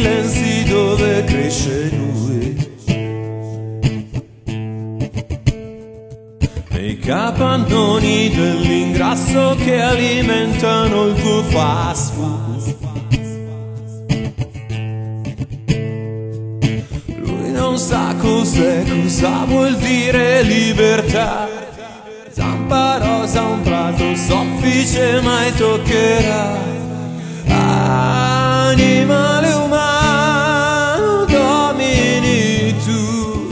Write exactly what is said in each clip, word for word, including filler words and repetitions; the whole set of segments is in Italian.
silenzi dove cresce lui, nei capannoni dell'ingrasso che alimentano il tuo fast food. Lui non sa cos'è, cosa vuol dire libertà. Zampa rosa, un prato soffice mai toccherà. Animale umano, domini tu.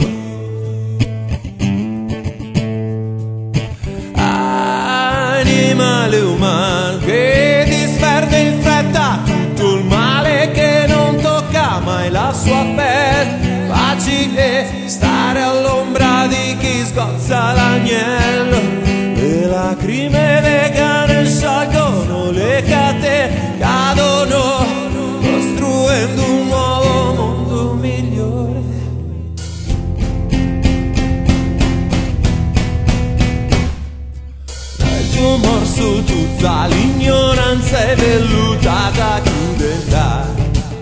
Animale umano che disperde in fretta tutto il male che non tocca mai la sua pelle. Facile stare all'ombra di chi sgozza l'agnello. Le lacrime vegane sciolgono le catene, cadono costruendo un nuovo mondo migliore. Nel tuo morso tutta l'ignoranza è vellutata crudeltà.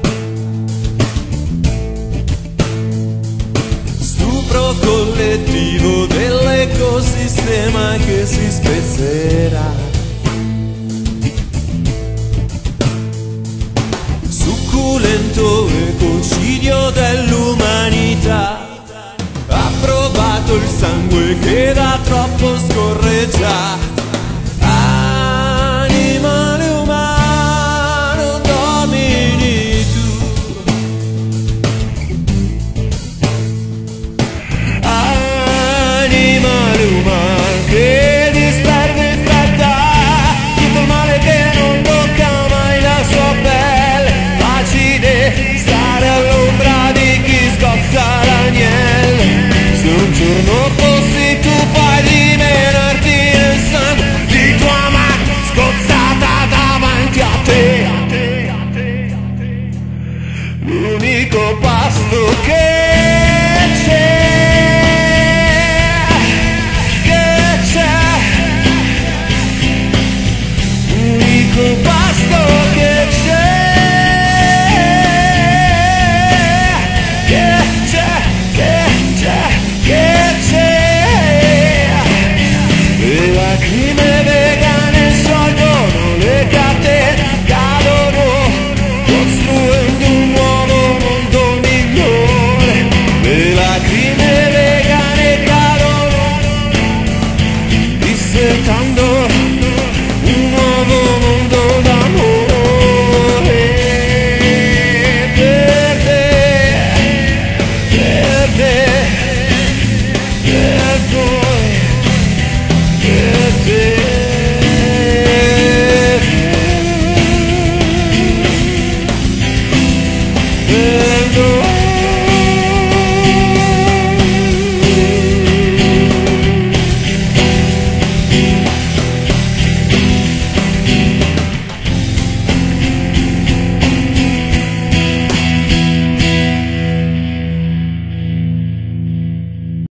Stupro collettivo dell'ecosistema che si spezzerà. Succulento ecocidio dell'umanità. Ha provato il sangue che da troppo scorre già. Animale umano, domini tu. Animale umano che disperde in fretta tutto il male che non tocca mai la sua pelle. Facile stare all'ombra di chi scozza l'agnello. Se un giorno fossi tu puoi dimenarti nel sangue di tua madre sgozzata davanti a te. L'unico pasto che